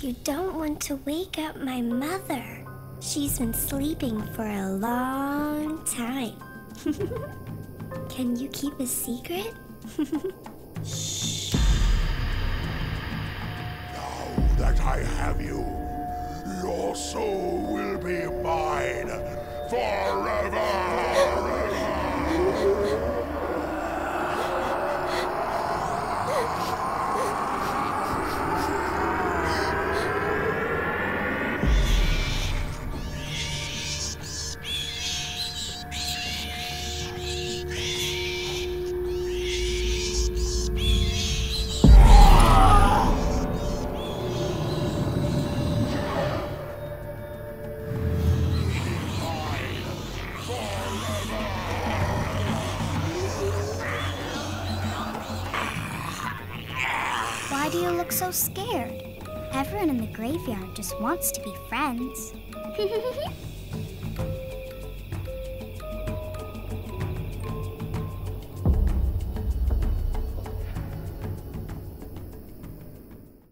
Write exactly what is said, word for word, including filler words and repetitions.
You don't want to wake up my mother. She's been sleeping for a long time. Can you keep a secret? Shh. Now that I have you, your soul will be mine forever! Why do you look so scared? Everyone in the graveyard just wants to be friends.